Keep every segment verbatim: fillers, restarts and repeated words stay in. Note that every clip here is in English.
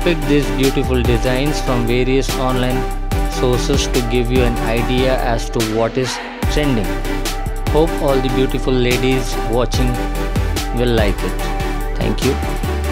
picked these beautiful designs from various online sources to give you an idea as to what is trending. Hope all the beautiful ladies watching will like it. Thank you.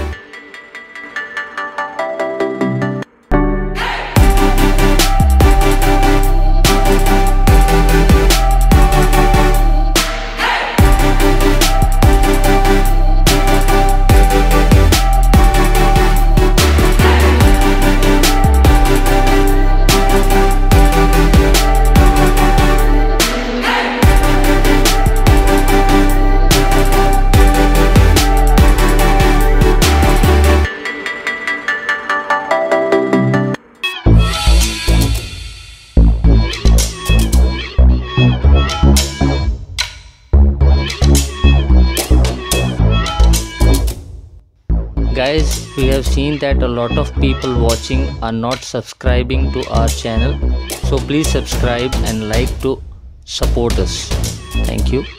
Guys, we have seen that a lot of people watching are not subscribing to our channel, so please subscribe and like to support us. Thank you.